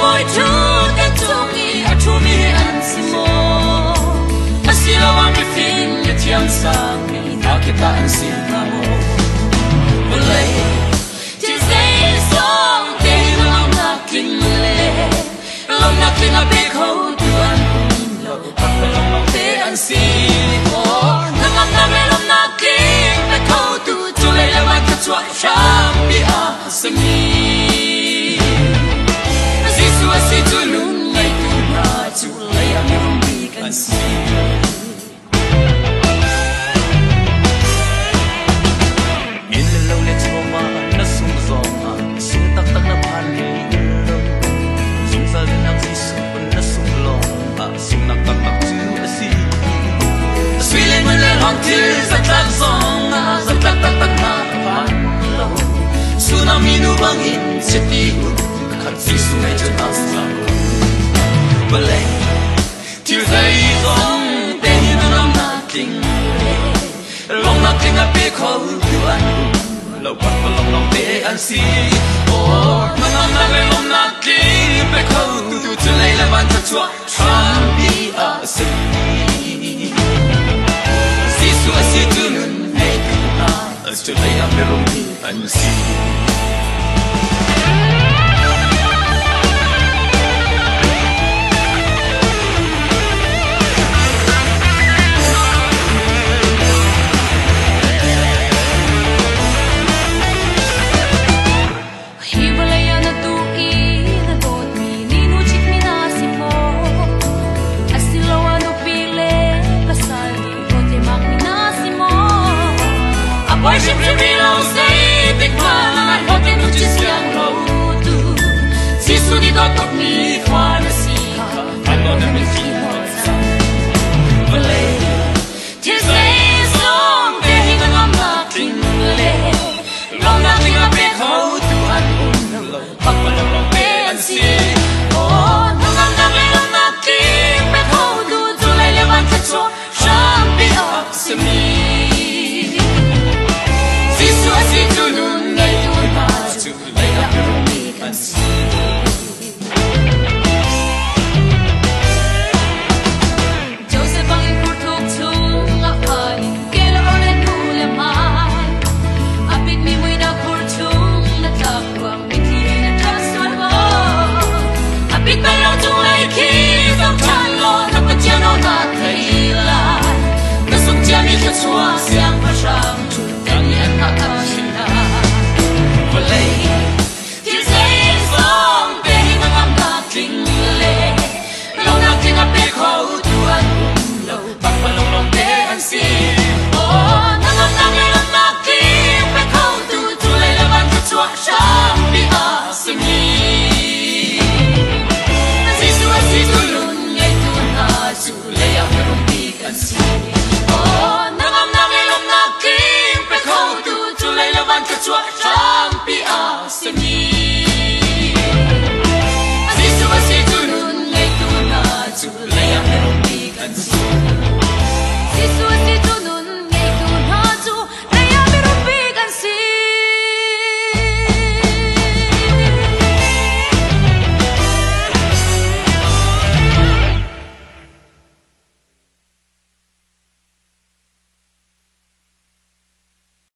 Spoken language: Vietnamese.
boy chu ta chung i a chu mi an si mo a si lo ang mi fin ye tiang sang mi na ke ta an si na mo play to say song they long knocking le long knocking a big hole to an lo long they an si mo na long knocking a hole to le la wa ka chwa sham bi a se mi si tu lung ngay tu na tu lay ang iyong di kansin in le lâu le chua ma na sung zong ma sung tak tak na phali lo sung sa le nak si sung na sung long ma sung nak tak tak tu si sui le mun le hong tu sa tak zong ma sa tak tak tak na phan lo tsunami nu bang in se ti si su me cho ta sa balay till they long they long nothing a big hole to an lo pat long they an si or long nothing big hole to lay la ban ta chua tram bi a si su si tu nun hey na to lay a melody an si worship to be long say big man hot in to just young road to see so the dot of me for the sea I don't know if you know but just say song they even I'm nothing long nothing a big hole to an but long and see oh nothing big hole to lay the one to so shall be up to me si tu nun ngay tu na tu lay up your me can see Joseph ang kurtuk chung apan kela ole kule mai apit mi muy na kurtung na takwang biti na taswan mo apit pa lang chung lay ki sang chan lo na patyan o na thai la na sung jia mi ka chua siang